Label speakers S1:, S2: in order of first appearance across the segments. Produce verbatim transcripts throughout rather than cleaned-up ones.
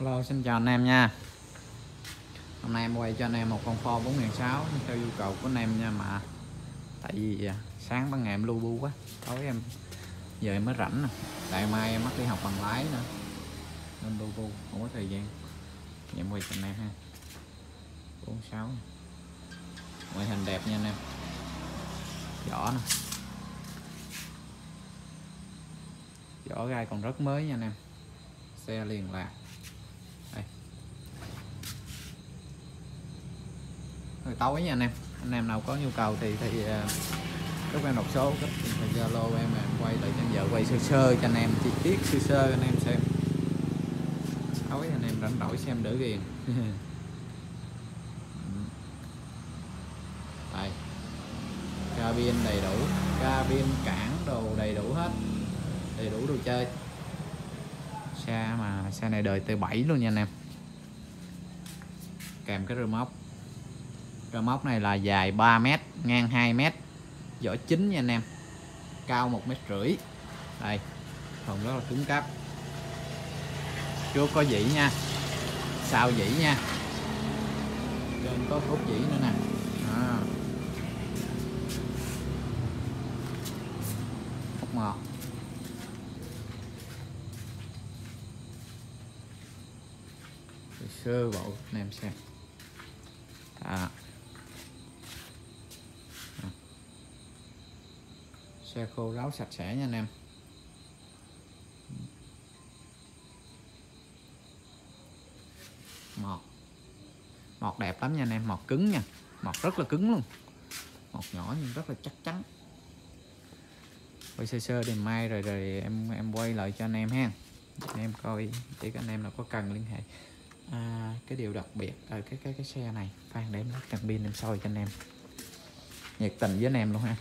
S1: Hello, xin chào anh em nha. Hôm nay em quay cho anh em một con Ford bốn nghìn sáu trăm theo yêu cầu của anh em nha. Mà tại vì sáng ban ngày em lu bu quá, tối em giờ em mới rảnh nè, tại mai em mất đi học bằng lái nữa nên lu bu không có thời gian. Thì em quay cho anh em ha. bốn sáu ngoại hình đẹp nha anh em, vỏ nè, vỏ gai còn rất mới nha anh em, xe liền lạc. Đây, hơi tối nha anh em. Anh em nào có nhu cầu thì thì lúc em đọc số cách thì Zalo em em quay lại cho giờ quay sơ sơ cho anh em chi tiết sơ sơ anh em xem. Tối anh em rảnh rỗi xem đỡ ghiền. Đây, cabin đầy đủ, cabin cản đồ đầy đủ hết, đầy đủ đồ chơi. Xe mà xe này đời T bảy luôn nha anh em, kèm cái rơ móc. Rơ móc này là dài ba mét, ngang hai mét, vỏ chính nha anh em, cao một mét rưỡi. Đây, thùng rất là cứng cáp, trước có dĩ nha, sau dĩ nha, trên có cốt dĩ nữa nè. À, hút ngọt. Sơ bộ anh em xem. À. À. Xe khô ráo sạch sẽ nha anh em. Mọt mọt đẹp lắm nha anh em, mọt cứng nha, mọt rất là cứng luôn, mọt nhỏ nhưng rất là chắc chắn. Quay sơ sơ thì mai rồi rồi em em quay lại cho anh em ha, anh em coi để các anh em nào có cần liên hệ. À, cái điều đặc biệt ở cái cái cái xe này, khoan để em lắp cần pin em soi cho anh em, nhiệt tình với anh em luôn ha.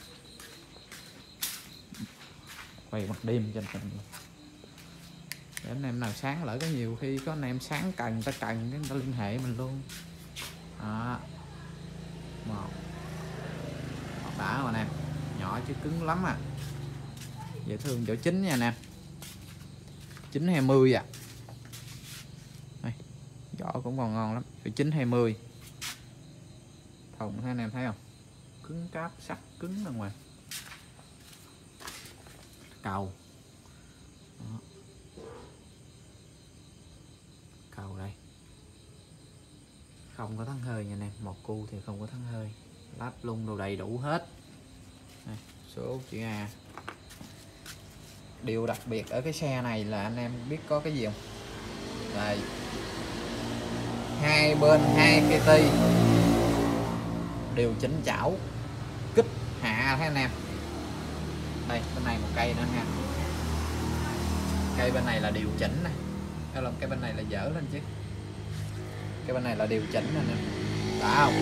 S1: Quay mặt đêm cho anh em để anh em nào sáng lỡ có nhiều khi có anh em sáng cần, người ta cần người ta liên hệ mình luôn. Đó, một đã rồi anh em, nhỏ chứ cứng lắm à, dễ thương. Chỗ chính nha anh em, chín hai mươi à. Đây, vỏ cũng còn ngon lắm, chỗ chín hai mươi. Thùng thấy anh em thấy không, cứng cáp sắt cứng ra ngoài. Cầu. Đó, cầu đây, không có thắng hơi nha anh em, một cu thì không có thắng hơi, lắp lung đồ đầy đủ hết. Đây, số chữ A. Điều đặc biệt ở cái xe này là anh em biết có cái gì không? Đây, hai bên hai cây ti đều chỉnh chảo, kích hạ thấy anh em. Đây, bên này một cây nữa ha, cây bên này là điều chỉnh này, hay là cái bên này là dở lên chứ, cái bên này là điều chỉnh anh em, đã không?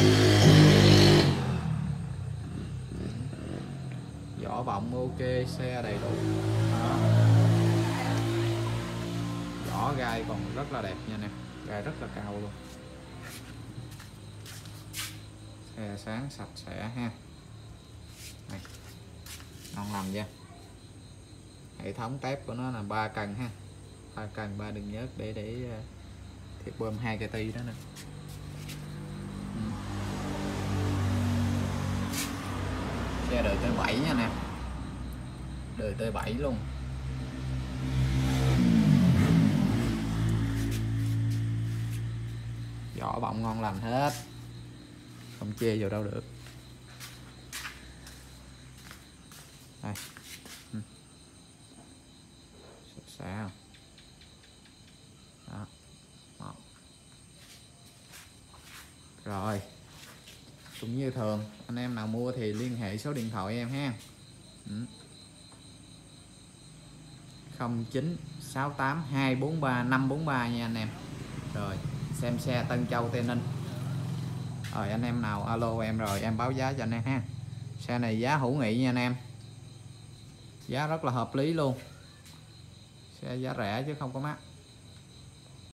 S1: Vỏ bọng ok, xe đầy đủ. Đó, vỏ gai còn rất là đẹp nha anh em, gai rất là cao luôn. Xe sáng sạch sẽ ha. Này, ngon lành nha. Hệ thống tép của nó là ba cần ha, ba cần ba đường nhớt để để thiệt bơm hai cây ti đó nè. Ừ. Xe đời T bảy nha nè, đời T bảy luôn. Vỏ bọng ngon lành hết, không chê vào đâu được. Đây. Ừ. Sạch sẽ không? Đó. Đó. Rồi, cũng như thường anh em nào mua thì liên hệ số điện thoại em ha. Ừ. không chín sáu tám hai bốn ba năm bốn ba nha anh em. Rồi, xem xe Tân Châu Tây Ninh. Rồi anh em nào alo em rồi em báo giá cho anh em ha. Xe này giá hữu nghị nha anh em, giá rất là hợp lý luôn, xe giá rẻ chứ không có mắc.